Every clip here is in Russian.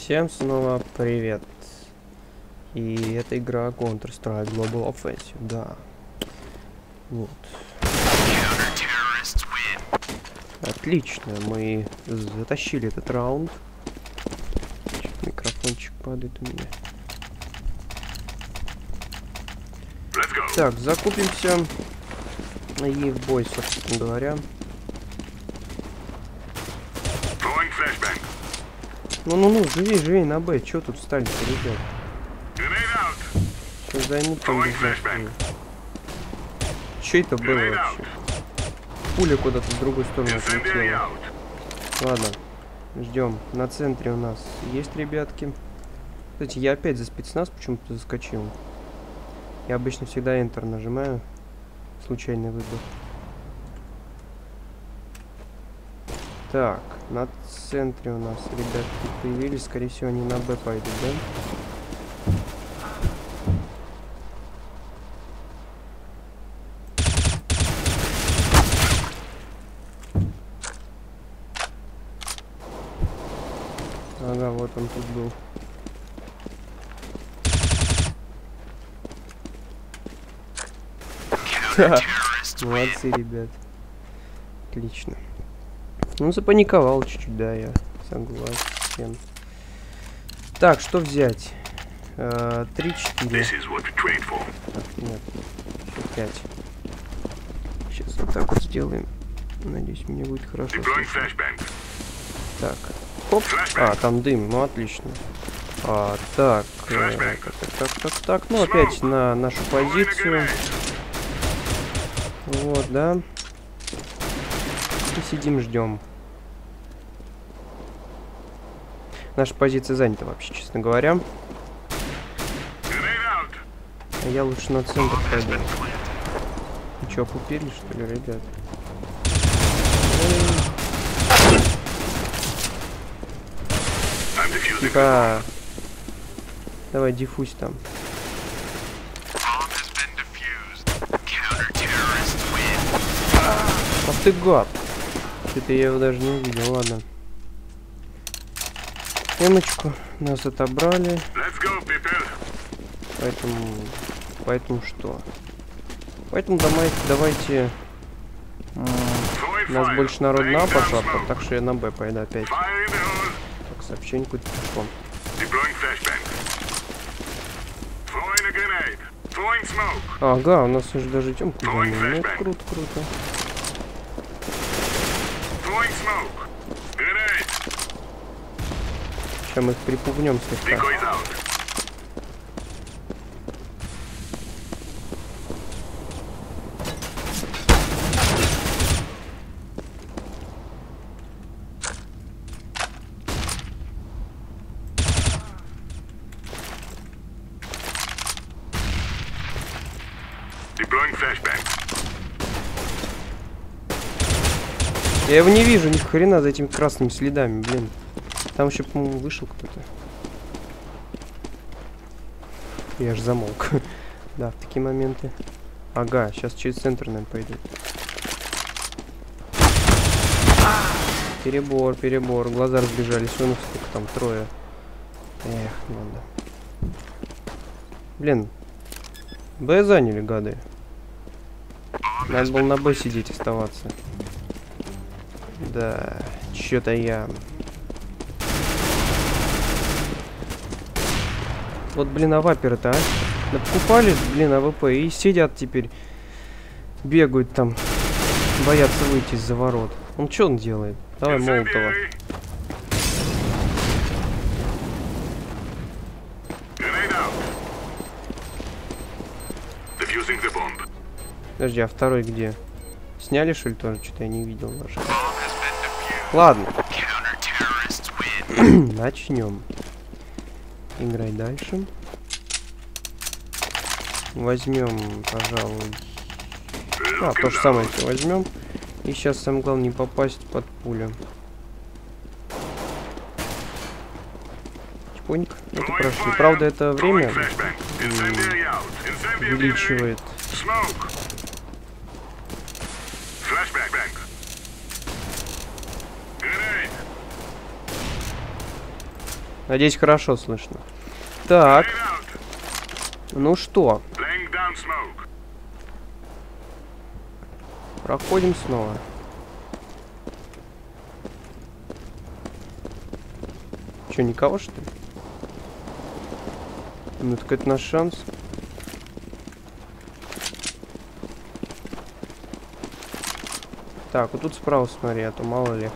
Всем снова привет. И это игра Counter-Strike Global Offensive, да. Вот. Отлично, мы затащили этот раунд. Микрофончик падает у меня. Так, закупимся. И в бой, собственно говоря. Ну, живей, на Б. Чё тут стали-то, ребят? Сейчас займут там безопасность. Чё это было вообще? Пуля куда-то в другую сторону отлетела. Ладно, ждем. На центре у нас есть ребятки. Кстати, я опять за спецназ почему-то заскочил. Я обычно всегда Enter нажимаю. Случайный выбор. Так, на центре у нас ребятки появились. Скорее всего, они на Б пойдут, да? Ага, вот он тут был. Молодцы, ребят. Отлично. Ну, запаниковал чуть-чуть, да, я согласен. Так, что взять? 3-4. Нет, 5. Сейчас вот так вот сделаем. Надеюсь, мне будет хорошо. Так, хоп. А, там дым, ну отлично. Так, так. Ну, опять на нашу позицию. Вот, да. И сидим, ждем. Наша позиция занята вообще, честно говоря. А я лучше на центр пойду. Вы чё, опупили, что ли, ребят? Да. Давай, диффусь там. Ах ты гад! Это я его даже не увидел, ладно. Эмочку нас отобрали. Поэтому что? Поэтому давайте... У нас больше народ на А пошла, так что я на Б пойду опять. Так, сообщение какое-то пришло. Ага, у нас уже даже темку заняли. Ну, это круто. Сейчас мы их припугнем слегка. Я его не вижу ни хрена за этими красными следами, блин. Там еще, по-моему, вышел кто-то. Я аж замолк. Да, в такие моменты. Ага, сейчас через центр, наверное, пойдет. Перебор. Глаза разбежались. Вон их сколько там, 3. Эх, надо. Блин. Б заняли, гады. Надо было на Б сидеть, оставаться. Да, чё-то я... Вот, блин, аваперы-то, а? Накупали, блин, АВП и сидят теперь. Бегают там. Боятся выйти из-за ворот. Он что он делает? Давай Молотова. Подожди, а второй где? Сняли, что ли, тоже? Что-то я не видел даже. Ладно. Начнем. Играй дальше. Возьмем, пожалуй. То же самое возьмем. И сейчас самое главное не попасть под пулю. Тихонько. Это прошли. Правда, это время увеличивает. Надеюсь, хорошо слышно. Так. Ну что? Проходим снова. Че, никого, что ли? Ну, так это наш шанс. Так, вот тут справа смотри, а то мало ли.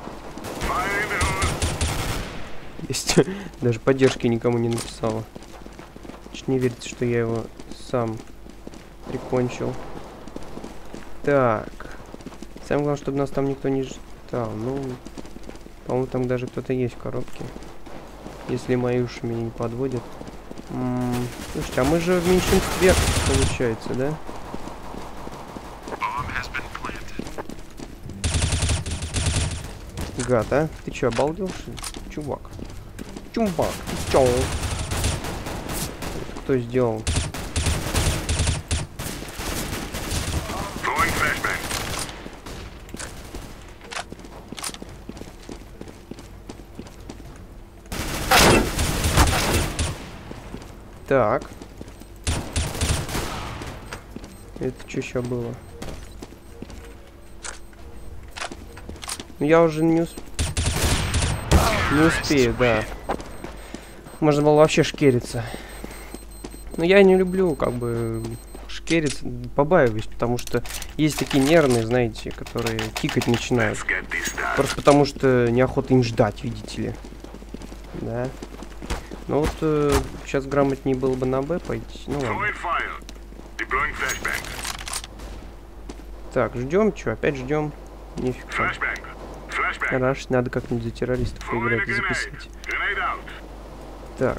Есть. Даже поддержки никому не написала. Чуть не верится, что я его сам прикончил. Так. Самое главное, чтобы нас там никто не ждал. Ну, по-моему, там даже кто-то есть в коробке. Если мои уши меня не подводят. Слушайте, а мы же в меньшинстве, получается, да? Гад, а? Ты чё, обалдел, что ли? Чувак. Чувак, ты чё? Это кто сделал? Так. Это что еще было? Ну, я уже не успею, да. Можно было вообще шкериться. Но я не люблю, как бы, шкериться, побаиваюсь, потому что есть такие нервные, знаете, которые кикать начинают. Просто потому что неохота им ждать, видите ли. Да. Ну вот, сейчас грамотнее было бы на Б пойти. Ну ладно. Так, ждем, что, опять ждем. Нифига. Хорошо, надо как-нибудь за террористов поиграть и записать. Так.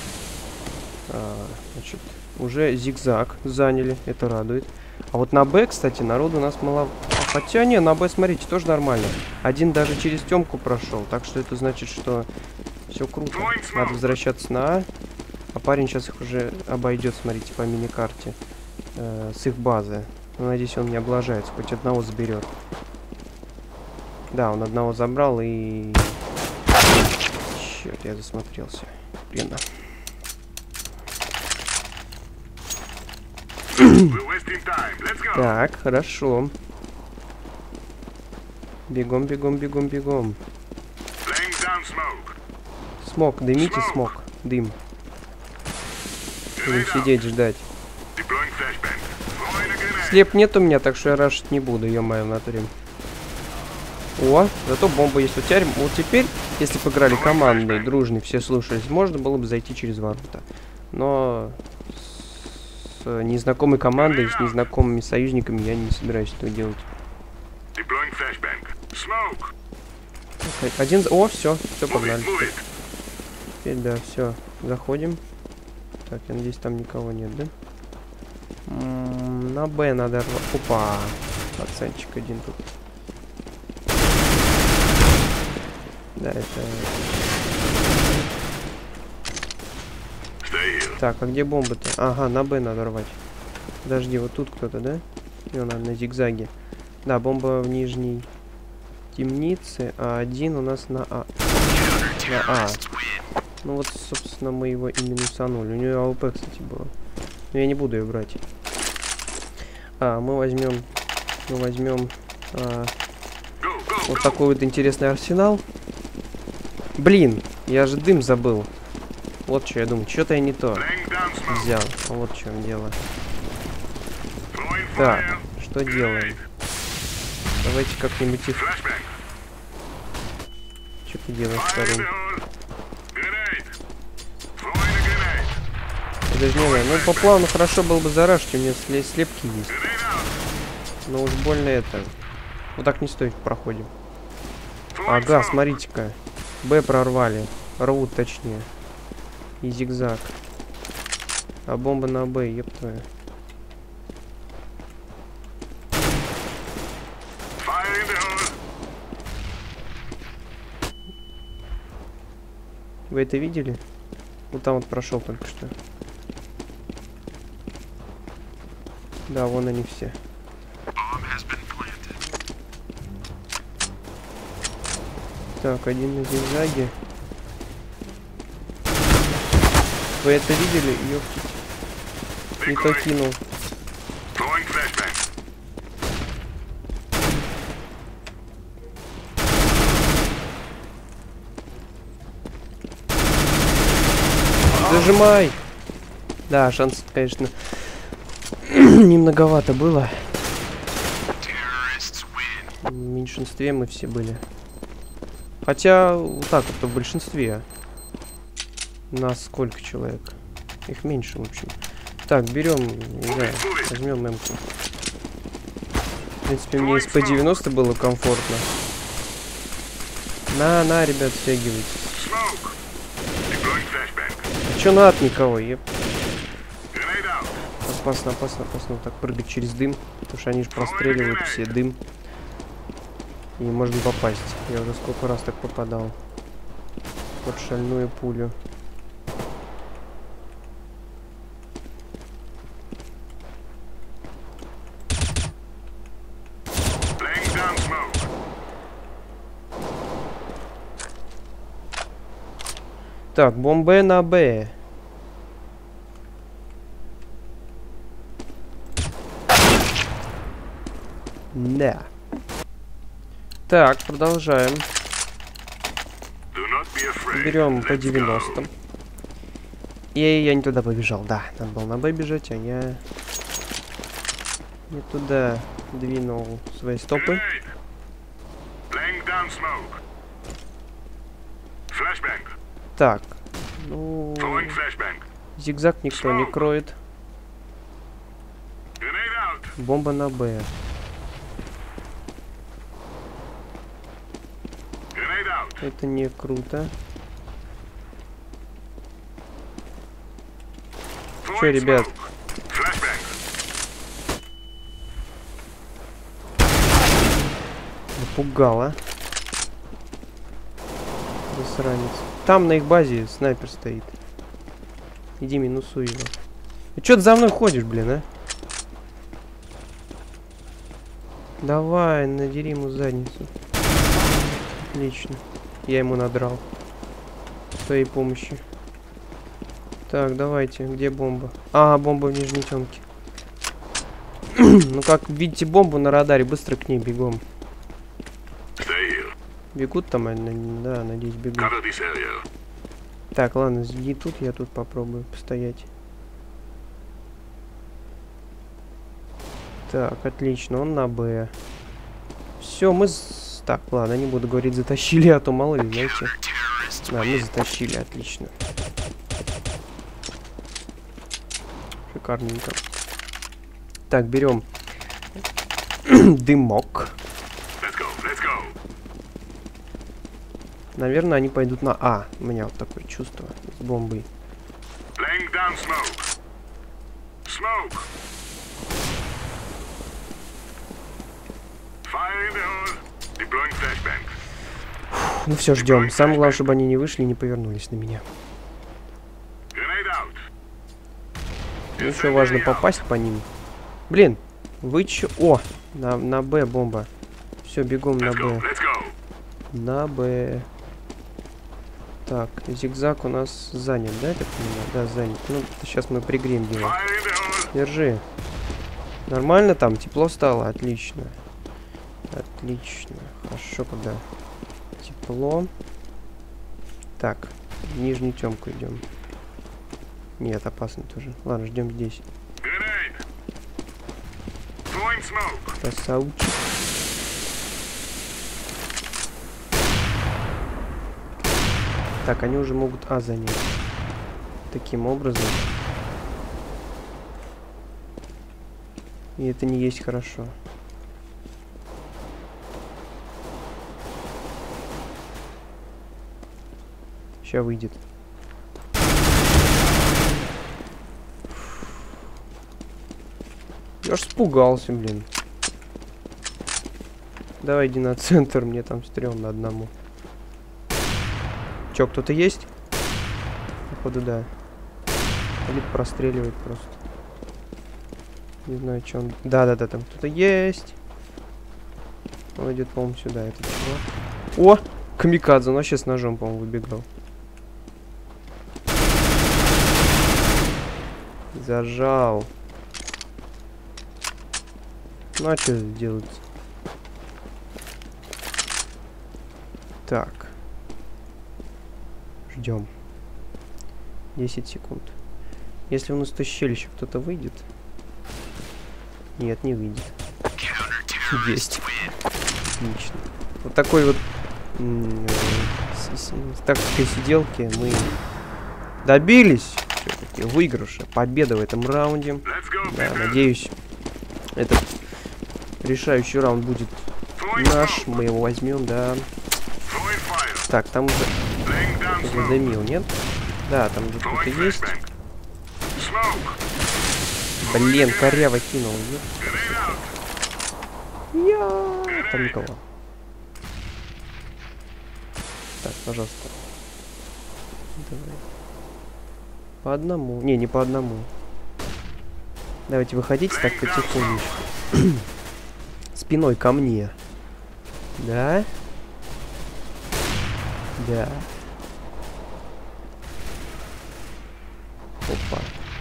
Значит, уже зигзаг заняли, это радует. А вот на Б, кстати, народу у нас мало. Хотя не, на Б, смотрите, тоже нормально. Один даже через темку прошел, так что это значит, что все круто. Надо возвращаться на А. А парень сейчас их уже обойдет, смотрите, по мини-карте. С их базы. Ну, надеюсь, он не облажается, хоть одного заберет. Да, он одного забрал и... Черт, я засмотрелся. Блин. Так, хорошо. Бегом, бегом, бегом, бегом. Смог, дымите, смог. Дым. Будем сидеть, ждать. Слеп нет у меня, так что я рашить не буду, ё-моё, в натуре. О, зато бомба есть. Вот теперь, если бы играли командные, дружные, все слушались, можно было бы зайти через ворота. Но с незнакомой командой, с незнакомыми союзниками я не собираюсь этого делать. Один... О, все, погнали. Теперь, да, все, заходим. Так, я надеюсь, там никого нет, да? На Б надо... Опа, пацанчик один тут. Да, это... Так, а где бомба-то? Ага, на Б надо рвать. Подожди, вот тут кто-то, да? И он на зигзаге. Да, бомба в нижней темнице, а один у нас на А. На А. Ну вот, собственно, мы его и минусанули. У него АВП, кстати, было. Но я не буду ее брать. Мы возьмем вот такой вот интересный арсенал. Блин, я же дым забыл. Вот что я думаю, что-то я не то взял. Вот в чем дело. Так, что делаем? Давайте как-нибудь их... Что ты делаешь, парень? Подожди, ну по плану хорошо было бы зарашить, у меня слепки есть. Но уж больно это. Вот так не стоит, проходим. Ага, смотрите-ка. Б прорвали. Рвут, точнее. И зигзаг. А бомба на Б, еб твою. Вы это видели? Вот там вот прошел только что. Да, вон они все. Так, один на зигзаге. Вы это видели? Ёптить. Не то кинул. Зажимай! Да, шанс, конечно, немноговато было. В меньшинстве мы все были. Хотя, вот так вот, в большинстве. Нас сколько человек? Их меньше, в общем. Так, берем, не знаю, возьмем М-ку. В принципе, мне из П-90 было комфортно. На, ребят, стягивайтесь. А чё надо никого, еп? Опасно, опасно, опасно. Вот так прыгать через дым. Потому что они же простреливают все дым. И можно попасть. Я уже сколько раз так попадал. Под шальную пулю. Так, бомба на Б. Да. Так, продолжаем. Берем по 90. Я не туда побежал. Да, надо было на Б бежать, а я не туда двинул свои стопы. Так, ну, зигзаг никто не кроет. Бомба на Б. Это не круто. Че, ребят? Напугало. Засранец. Там на их базе снайпер стоит. Иди минусуй его. Ты чё ты за мной ходишь, блин, а? Давай, надери ему задницу. Отлично. Я ему надрал. С твоей помощью. Так, давайте. Где бомба? А, бомба в нижней темке. Ну, как видите бомбу на радаре, быстро к ней бегом. Бегут там, да, надеюсь, бегут. Так, ладно, иди тут, я тут попробую постоять. Так, отлично, он на Б. Все, мы... Так, ладно, не буду говорить затащили, а то мало ли, знаете. Да, мы затащили, отлично. Шикарненько. Так, берем дымок. Наверное, они пойдут на А. У меня вот такое чувство с бомбой. Ну все, ждем. Самое главное, чтобы они не вышли и не повернулись на меня. Ну, еще важно попасть по ним. Блин, вы чё? О, на Б бомба. Все, бегом на Б. На Б. Так, зигзаг у нас занят, да, я так понимаю? Да, занят. Ну, сейчас мы пригреем его. Держи. Нормально там? Тепло стало? Отлично. Отлично. Хорошо, когда тепло. Так, в нижнюю темку идем. Нет, опасно тоже. Ладно, ждем здесь. Красавчик. Так, они уже могут А занять. Таким образом. И это не есть хорошо. Сейчас выйдет. Я аж испугался, блин. Давай иди на центр, мне там стрёмно одному. Чё, кто-то есть? Походу, да. Или простреливает просто. Не знаю, что он... Да-да-да, там кто-то есть. Он идет, по-моему, сюда. Это чего? О! Камикадзе, он вообще с ножом, по-моему, выбегал. Зажал. Ну а что сделать? Так. Ждем. 10 секунд. Если у нас из щели еще кто-то выйдет. Нет, не выйдет. Есть. Отлично. Вот такой вот с тактикой сиделки мы добились все-таки выигрыша, победы в этом раунде. Да, надеюсь, этот решающий раунд будет наш. Мы его возьмем, да. Так, там уже задымил, нет? Да, там уже кто-то есть. Блин, коряво кинул, нет? Там никого. Так, пожалуйста. Давай. По одному. Не по одному. Давайте выходите так потихонечку. Спиной ко мне. Да? Да. Опа.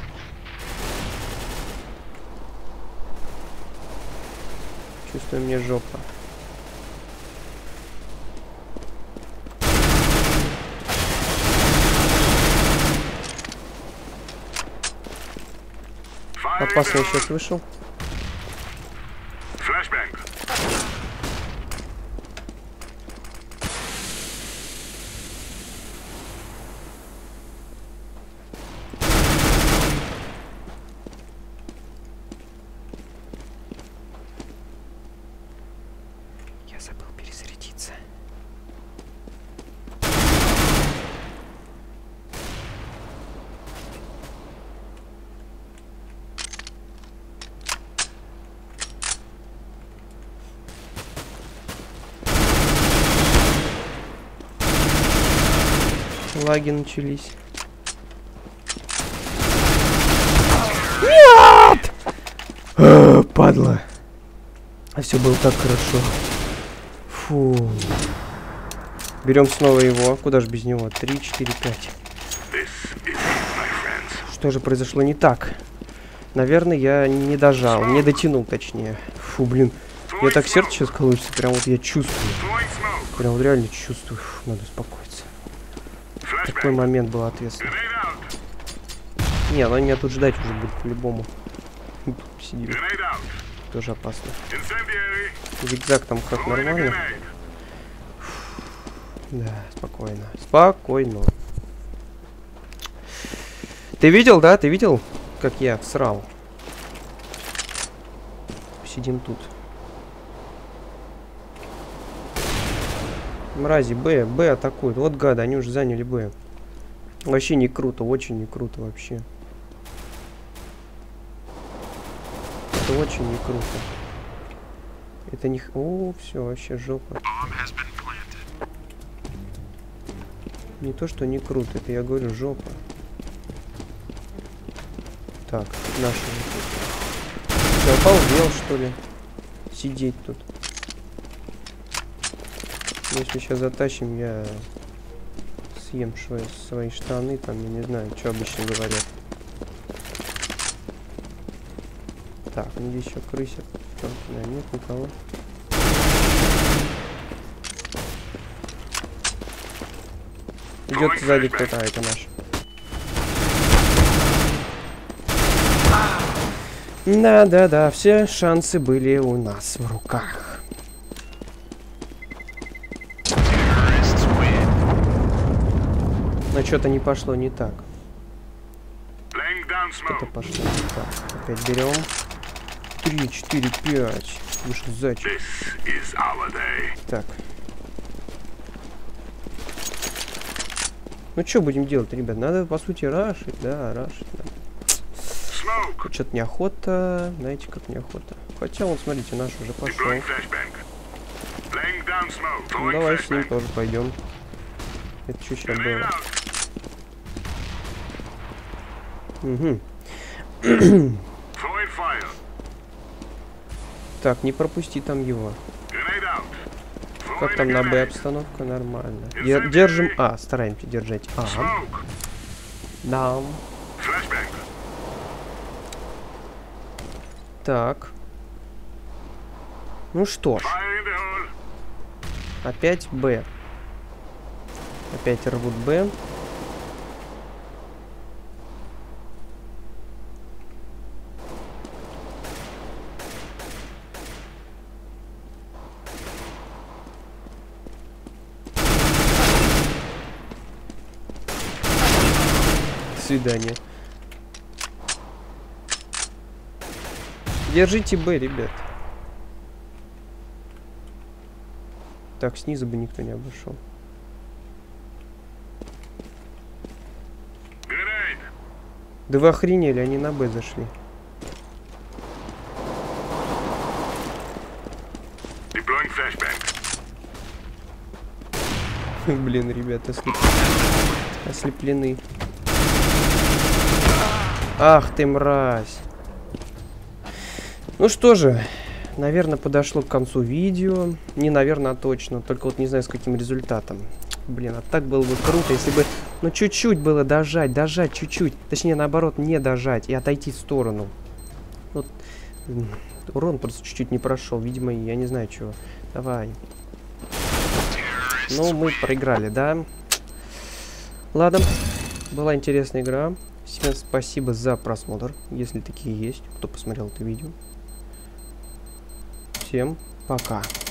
Чувствую, мне жопа. Опасно сейчас вышел. Я забыл перезарядиться. Лаги начались. Нет! Падла. А все было так хорошо. Фу. Берем снова его. Куда же без него? 3, 4, 5. Что же произошло не так? Наверное, я не дожал. Не дотянул, точнее. Фу, блин. Я так сердце сейчас колотится. Прям вот я чувствую. Прям вот реально чувствую. Фу, надо успокоиться. Такой момент был ответственный. Не, она меня тут ждать уже будет по-любому. Сидим. Тоже опасно. Зигзаг там как нормально. Да, спокойно. Спокойно. Ты видел, да? Ты видел, как я всрал? Сидим тут. Мрази, Б атакуют. Вот гады, они уже заняли Б. Вообще не круто, очень не круто вообще. Это очень не круто. Это не... О, все, вообще жопа. Не то, что не круто, это я говорю жопа. Так, наши. Ты обалдел, что ли? Сидеть тут. Если сейчас затащим, я съем свои штаны, там, я не знаю, что обычно говорят. Так, ну здесь еще крысят. Да, нет никого. Идет сзади кто-то, это наш. Да, все шансы были у нас в руках. Но что-то не пошло не так. Что-то пошло не так. Опять берем. 3, 4, 5. Вышел зайчик. Так. Ну что будем делать, ребят? Надо, по сути, рашить. Да, рашить надо. Что-то неохота. Знаете, как неохота. Хотя, вот, смотрите, наш уже пошел. Ну, давай с ним тоже пойдем. Это что сейчас было? Угу. Так, не пропусти там его. Как там на Б обстановка? Нормально. Держим А, стараемся держать А. Да. Так. Ну что ж. Опять Б. Опять рвут Б. До свидания. Держите Б, ребят. Так, снизу бы никто не обошел. Да вы охренели, они на Б зашли. Блин, ребята, ослеплены. Ах ты, мразь. Ну что же, наверное, подошло к концу видео. Не, наверное, а точно. Только вот не знаю, с каким результатом. Блин, а так было бы круто, если бы... Ну, чуть-чуть было дожать чуть-чуть. Точнее, наоборот, не дожать и отойти в сторону. Вот. Урон просто чуть-чуть не прошел. Видимо, я не знаю, чего. Давай. Ну, мы проиграли, да? Ладно. Была интересная игра. Всем спасибо за просмотр, если такие есть, кто посмотрел это видео. Всем пока.